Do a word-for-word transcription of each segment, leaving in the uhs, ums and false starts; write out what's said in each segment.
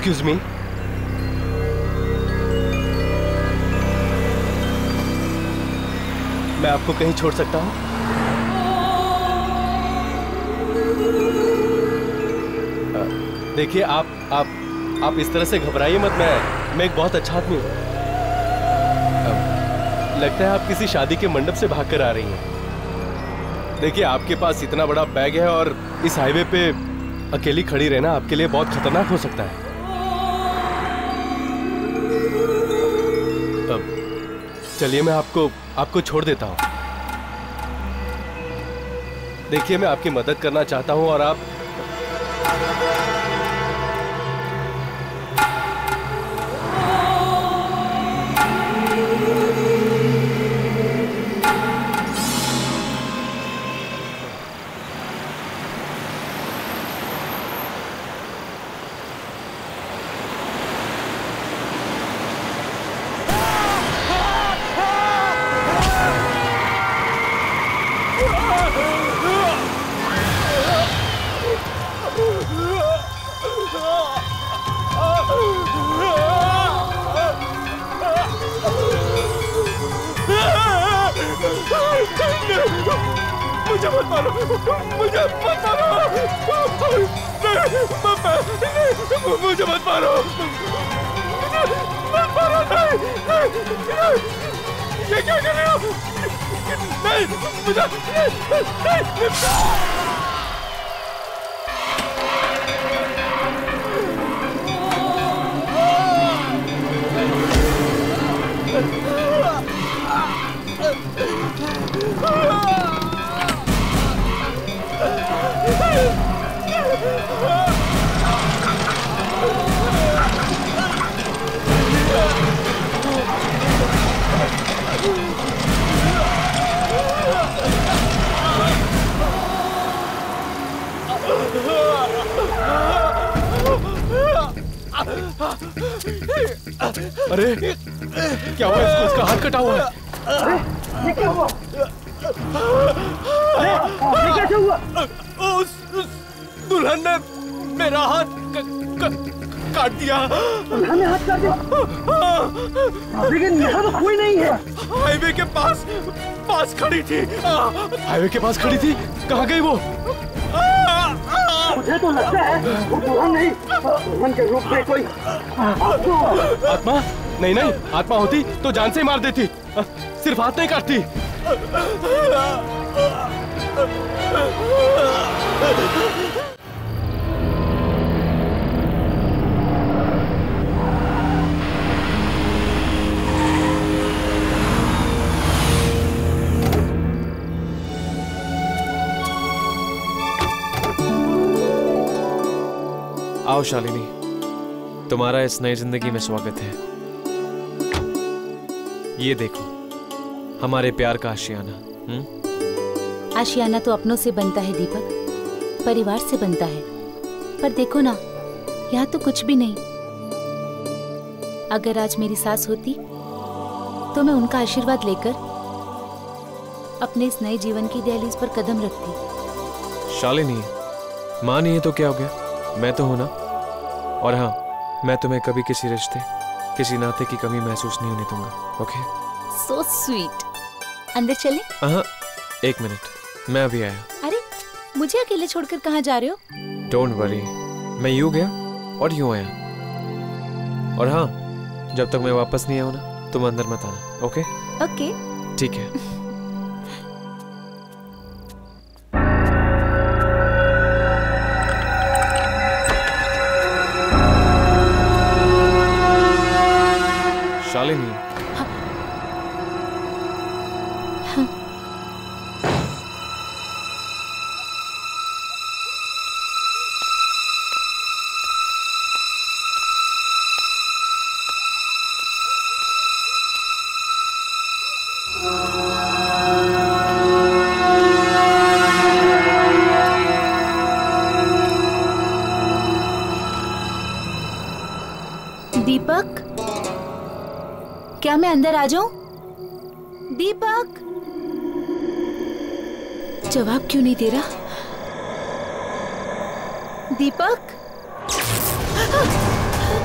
Excuse me, मैं आपको कहीं छोड़ सकता हूँ? देखिए आप आप आप इस तरह से घबराइए मत। मैं मैं एक बहुत अच्छा आदमी हूँ। लगता है आप किसी शादी के मंडप से भागकर आ रही हैं। देखिए आपके पास इतना बड़ा बैग है और इस हाईवे पे अकेली खड़ी रहना आपके लिए बहुत खतरनाक हो सकता है। चलिए मैं आपको आपको छोड़ देता हूँ। देखिए मैं आपकी मदद करना चाहता हूँ और आप मुझे मत मारो, मुझे मत मारो, मुझे मत मारो, मत मारो, नहीं, ये क्या कर रहे हो? नहीं, मुझे नहीं, अरे क्या हुआ इसको? इसका हाथ कटा हुआ है। अरे ये क्या हुआ? अरे ये कैसे हुआ? उस, उस दुल्हन ने मेरा हाथ क, क, काट दिया। दुल्हन ने हाथ काट दिया? लेकिन यहाँ तो कोई नहीं है। हाईवे के पास पास खड़ी थी। हाईवे के पास खड़ी थी? कहाँ गई वो? मुझे तो लगता है वो दुल्हन नहीं, दुल्हन के रूप में कोई आत्मा। नहीं नहीं, आत्मा होती तो जान से ही मार देती, सिर्फ हाथ नहीं काटती। आओ शालिनी, तुम्हारा इस नई जिंदगी में स्वागत है। ये देखो हमारे प्यार का आशियाना। हम्म? आशियाना तो अपनों से बनता है दीपक, परिवार से बनता है। पर देखो ना, यहाँ तो कुछ भी नहीं। अगर आज मेरी सास होती तो मैं उनका आशीर्वाद लेकर अपने इस नए जीवन की दहलीज पर कदम रखती। शालिनी, माँ नहीं है तो क्या हो गया, मैं तो हूं ना। और हाँ, मैं तुम्हें कभी किसी रिश्ते, किसी नाते की कमी महसूस नहीं होने दूंगा। ओके? So sweet. अंदर चले? हाँ, एक मिनट, मैं अभी आया। अरे मुझे अकेले छोड़कर कहाँ जा रहे हो? डोंट वरी, मैं यूं गया और यूं आया। और हाँ, जब तक मैं वापस नहीं आऊँ ना, तुम अंदर मत आना। ओके? ओके। ठीक है। शालिनी। हाँ। हाँ। दीपक, क्या मैं अंदर आ जाऊं? दीपक, जवाब क्यों नहीं दे रहा? दीपक,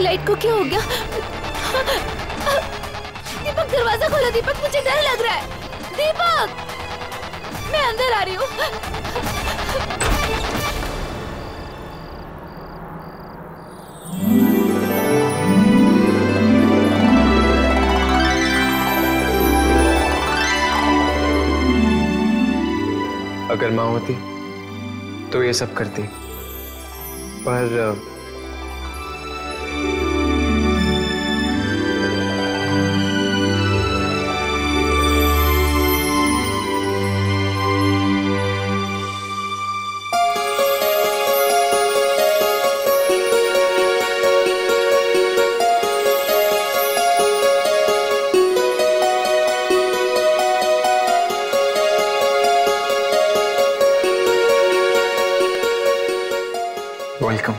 लाइट को क्या हो गया? दीपक दरवाजा खोलो। दीपक मुझे डर लग रहा है। दीपक मैं अंदर आ रही हूँ। अगर माँ होती तो ये सब करती, पर वेलकम।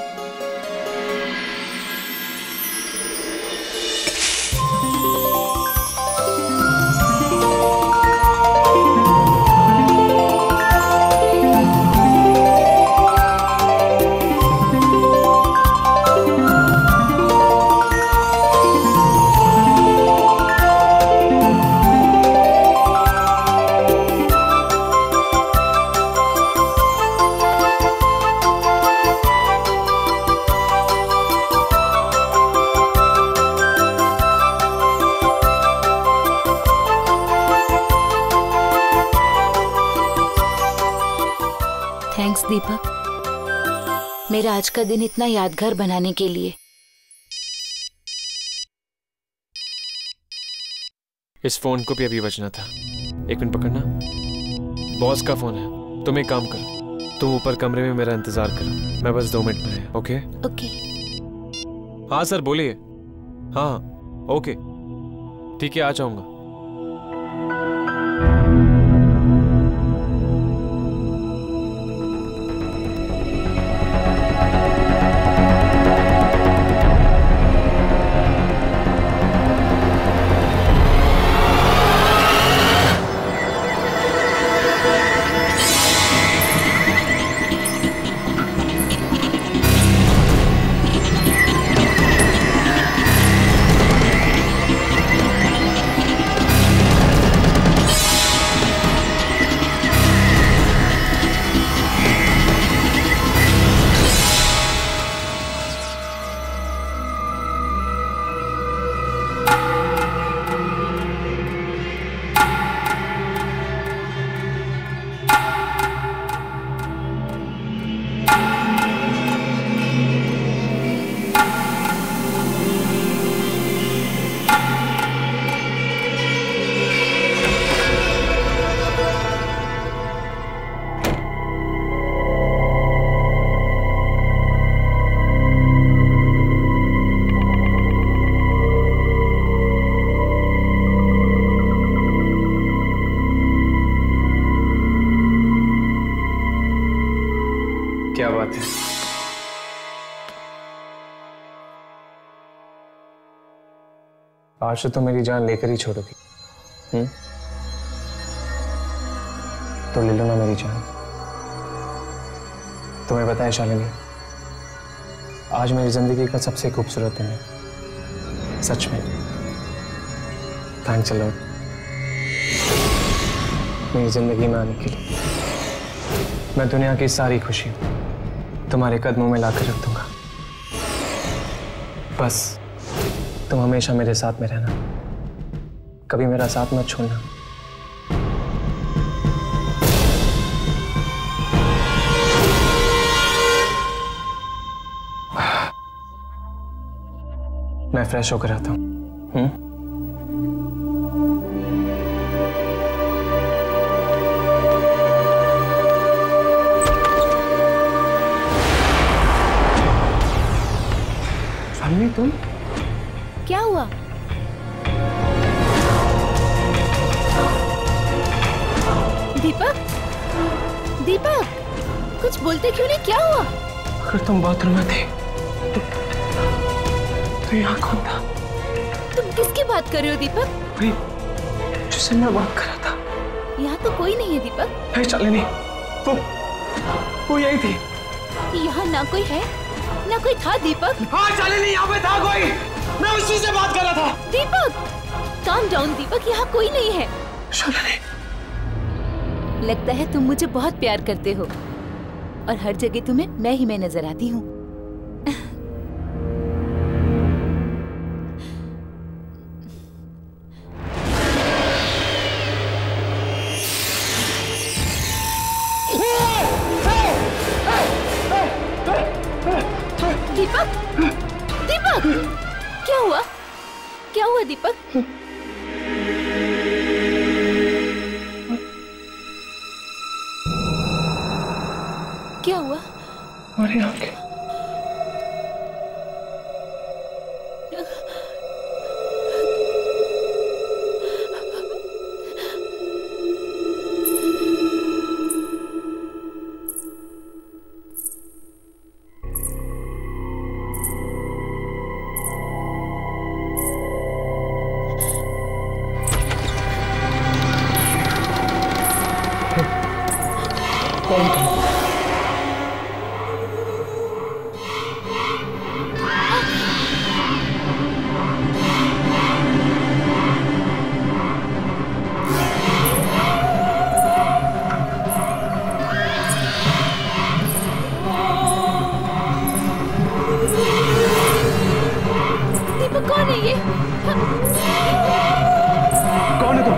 थैंक्स दीपक, मेरा आज का दिन इतना यादगार बनाने के लिए। इस फोन को भी अभी बजना था। एक मिनट पकड़ना, बॉस का फोन है। तुम एक काम करो, तुम ऊपर कमरे में मेरा इंतजार करो, मैं बस दो मिनट में आया। Okay okay. हाँ सर बोलिए। हाँ ओके ठीक है, आ जाऊंगा। क्या बात है? आज तो मेरी जान लेकर ही छोड़ोगी। हम्म तो ले लो ना मेरी जान। तुम्हें पता है शालिनी, आज मेरी जिंदगी का सबसे खूबसूरत दिन है, सच में। थैंक्स अ लॉट मेरी जिंदगी में आने के लिए। मैं दुनिया की सारी खुशी तुम्हारे कदमों में लाकर रख दूंगा। बस तुम हमेशा मेरे साथ में रहना, कभी मेरा साथ मत छोड़ना। मैं फ्रेश होकर आता हूं। हम्म तुम क्या हुआ? दीपक, दीपक, कुछ बोलते क्यों नहीं? क्या हुआ? अगर तुम बाथरूम में थे तो, तो यहाँ कौन था? तुम किसकी बात कर रहे हो दीपक? वही जिससे मैं बात कर रहा था। यहाँ तो कोई नहीं है दीपक। है शालिनी, वो वो यही थी। यहाँ ना कोई है ना कोई था दीपक? हाँ शालिनी, यहाँ पे था कोई, मैं उसी से बात कर रहा था। दीपक, काम डाउन दीपक, यहाँ कोई नहीं है। शालिनी, लगता है तुम मुझे बहुत प्यार करते हो और हर जगह तुम्हें मैं ही मैं नजर आती हूँ। दीपक, दीपक, क्या हुआ? क्या हुआ दीपक? क्या हुआ? हमारी आंखें। कौन था? दीपक कौन है ये? कौन है तुम?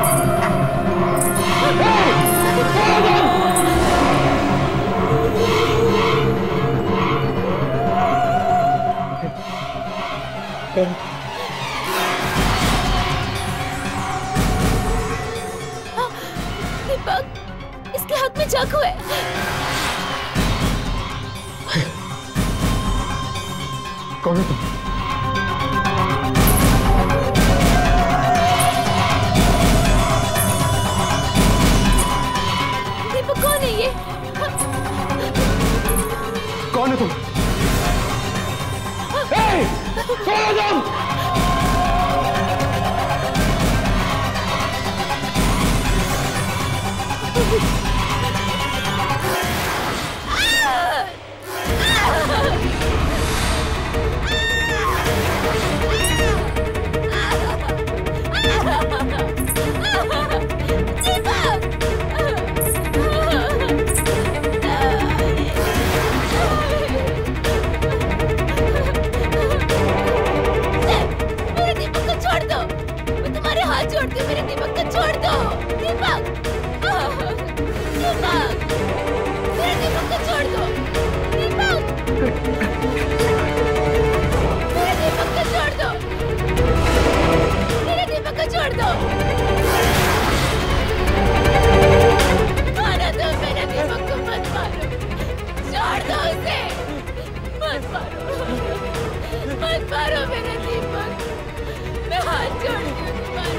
दीपक, इसके हाथ में चाकू है। कौन है तुम? दीपक कौन है ये? कौन है तुम? ए! कौन है तुम? मेरे दीपक को छोड़ दो, मैं तुम्हारे हाथ जोड़ती हूँ, मेरे दीपक को छोड़ दो। दीपक, दीपक, मेरे दीपक को छोड़ दो। दीपक, मेरे दीपक को छोड़ दो, मेरे दीपक को छोड़ दो। मारो दो मेरे दीपक को, मत मारो, छोड़ दो उसे, मत मारो, मत मारो मेरे दीपक, मैं हाथ जोड़ती हूँ तुम्हारे।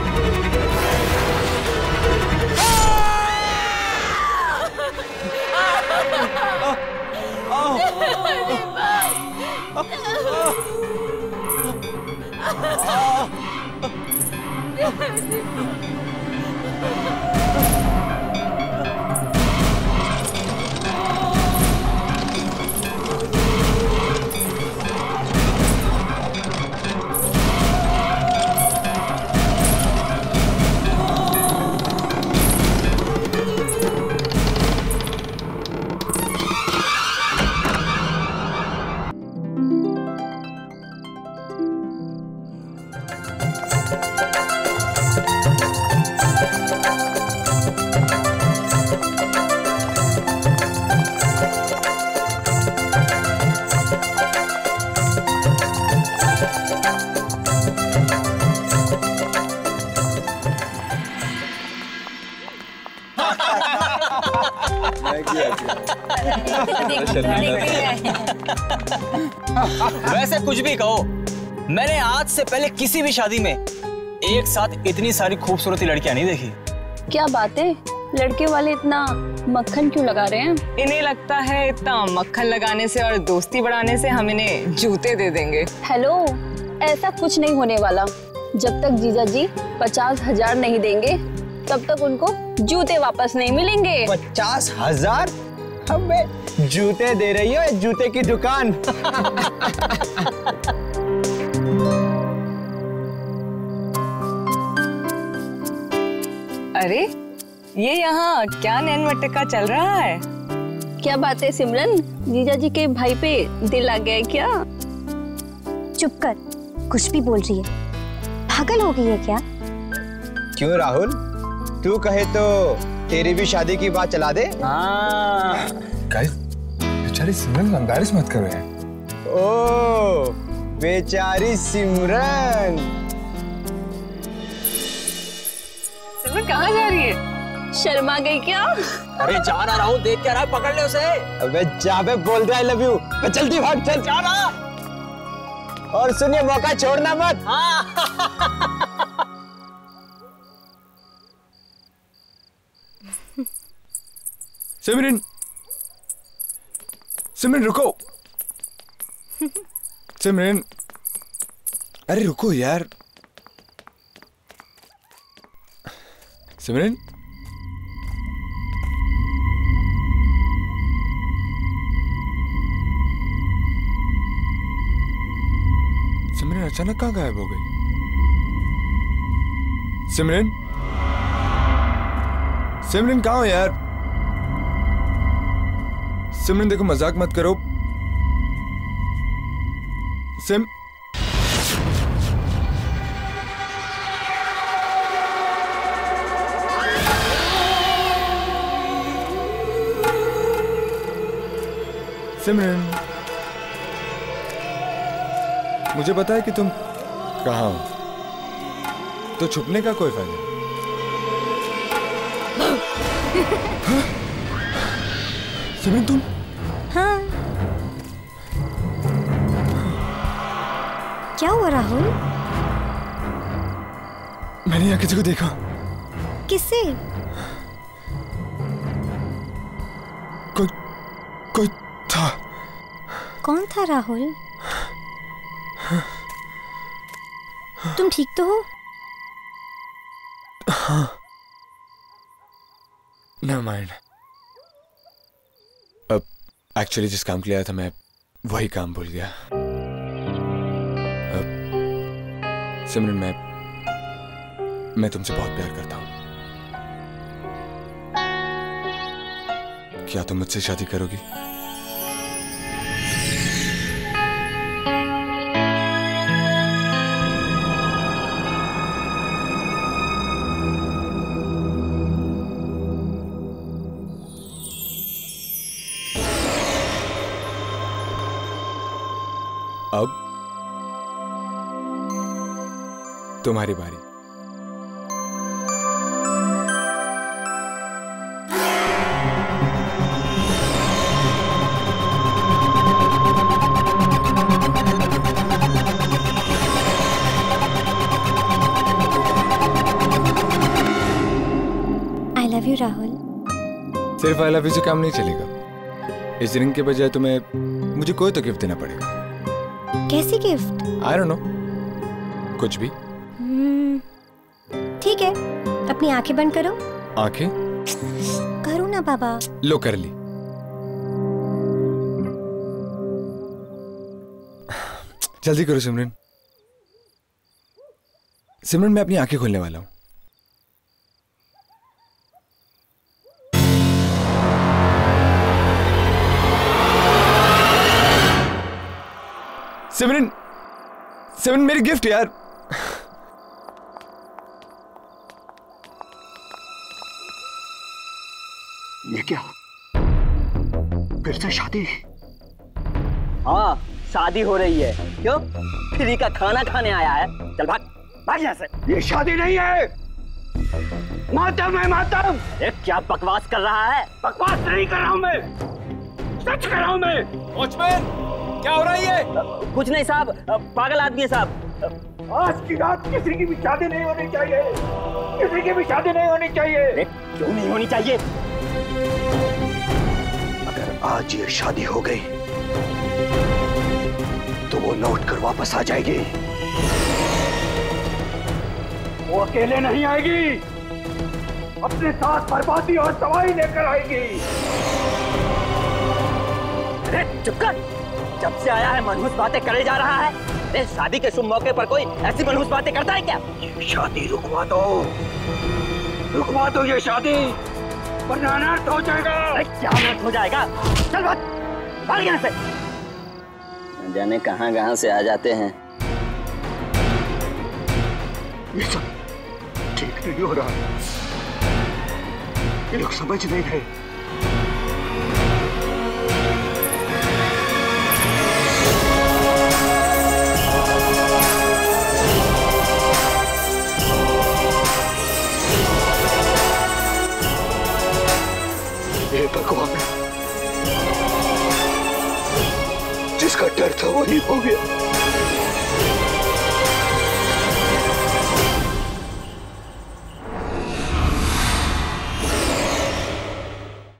वैसे कुछ भी कहो, मैंने आज से पहले किसी भी शादी में एक साथ इतनी सारी खूबसूरती लड़कियां नहीं देखी। क्या बात है, लड़के वाले इतना मक्खन क्यों लगा रहे हैं? इन्हें लगता है इतना मक्खन लगाने से और दोस्ती बढ़ाने से हम इन्हें जूते दे देंगे। हेलो, ऐसा कुछ नहीं होने वाला। जब तक जीजा जी पचास हजार नहीं देंगे तब तक उनको जूते वापस नहीं मिलेंगे। पचास हजार? हमें जूते दे रही हो, जूते की दुकान। अरे ये यहाँ क्या नैन मटका चल रहा है? क्या बात है सिमरन, जीजा जी के भाई पे दिल आ गया है क्या? चुप कर, कुछ भी बोल रही है, पागल हो गई है क्या? क्यों राहुल, तू कहे तो तेरी भी शादी की बात चला दे। हाँ गाइस, बेचारी सिमरन एम्बैरेस मत करो यार। ओ बेचारी सिमरन। सिमरन कहाँ जा रही है? शर्मा गई क्या? अरे जा ना राहुल, देख क्या रहा, पकड़ ले उसे। अबे जा बे, बोल दे आई लव यू। जल्दी भाग, चल जा ना। और सुनिए, मौका छोड़ना मत। हाँ। सिमरन, सिमरन रुको। सिमरन, अरे रुको यार। सिमरन, सिमरन अचानक कहाँ गायब हो गई? सिमरन, सिमरन कहाँ हो यार? सिमरन देखो, मजाक मत करो। सिम सिमरन, मुझे पता है कि तुम कहाँ हो, तो छुपने का कोई फायदा नहीं। हाँ? सिमरन तुम? हाँ। क्या हुआ राहुल? मैंने यहाँ किसी को देखा। किससे? कोई कोई था। कौन था राहुल? तुम ठीक तो हो? हाँ। Never mind. अब एक्चुअली जिस काम के लिए आया था मैं वही काम भूल गया। अब सिमरन, मैं मैं तुमसे बहुत प्यार करता हूँ। क्या तुम मुझसे शादी करोगी? अब तुम्हारी बारी। I love you Rahul. सिर्फ आई लव यू से काम नहीं चलेगा। इस रिंग के बजाय तुम्हें मुझे कोई तो गिफ्ट देना पड़ेगा। कैसी गिफ्ट? आई डोंट नो, कुछ भी। ठीक है, अपनी आंखें बंद करो। आंखें? करो ना बाबा। लो, कर ली। जल्दी करो सिमरन। सिमरन, मैं अपनी आंखें खोलने वाला हूं। सिमरन, सिमरन मेरी गिफ्ट यार। ये क्या? फिर से शादी? हाँ, शादी हो रही है। क्यों? फ्री का खाना खाने आया है। चल भाग, भाग यहाँ से। ये शादी नहीं है, मातम है, मातम। ये क्या बकवास कर रहा है? बकवास नहीं कर रहा हूँ मैं, सच कर रहा हूँ मैं। वॉचमैन, क्या हो रहा है ये? कुछ नहीं साहब, पागल आदमी है साहब। आज की रात किसी की भी शादी नहीं होनी चाहिए, किसी की भी शादी नहीं होनी चाहिए। क्यों नहीं होनी चाहिए? अगर आज ये शादी हो गई तो वो लौट कर वापस आ जाएगी। वो अकेले नहीं आएगी, अपने साथ बर्बादी और तबाही लेकर आएगी। अरे चुप कर, जब से आया है मनहूस बातें करे जा रहा है। अरे शादी के शुभ मौके पर कोई ऐसी मनहूस बातें करता है क्या? ये शादी रुकवा दो, रुकवा दो ये शादी, वरना अनर्थ हो जाएगा। अरे क्या अनर्थ हो जाएगा? चल भाग, भाग यहाँ से। न जाने कहाँ कहाँ से आ जाते हैं। ये सब ठीक नहीं हो रहा, ये लोग समझ नहीं रहे। हे भगवान, जिसका डर था वही हो गया।